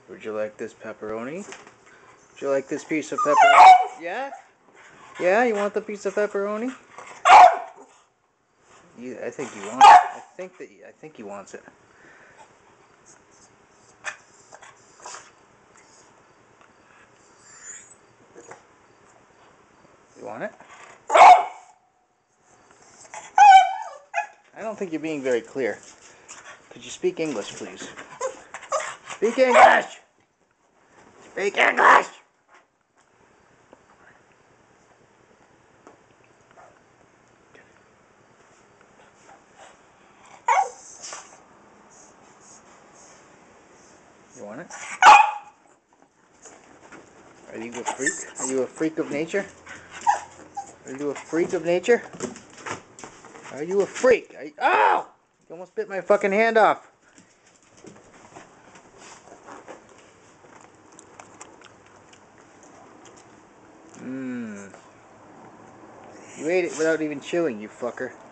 Would you like this pepperoni? Would you like this piece of pepperoni? Yeah? Yeah, you want the piece of pepperoni? I think he wants it. I think he wants it. You want it? I don't think you're being very clear. Could you speak English, please? Speak English! Speak English! You want it? Are you a freak? Are you a freak of nature? Are you a freak of nature? Are you a freak? Ow! You almost bit my fucking hand off. Mmm. You ate it without even chewing, you fucker.